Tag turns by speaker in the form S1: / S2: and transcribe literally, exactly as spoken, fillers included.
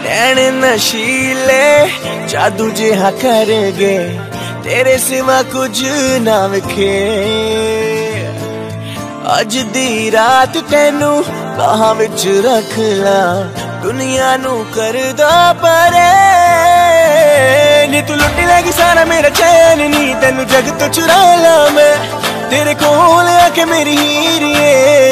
S1: नैन नशीले जादू जिहा कर गए, तेरे सिवा कुछ ना विखे। अज दी रात तेनू बाहां विच रख ला, दुनिया नू करदा परे। नी तू लुट लेगी सारा मेरा चैन, नी तेनू जग तो चुरा ला मैं, तेरे कोल आके मेरी हीर ये।